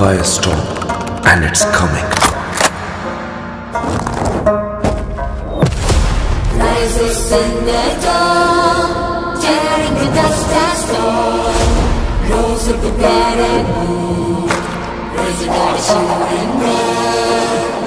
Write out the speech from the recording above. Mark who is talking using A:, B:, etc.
A: by a storm, and it's coming.
B: Rises in the dawn, tearing the dust and stone. Rose of the bed and moon, raising all the shooting men.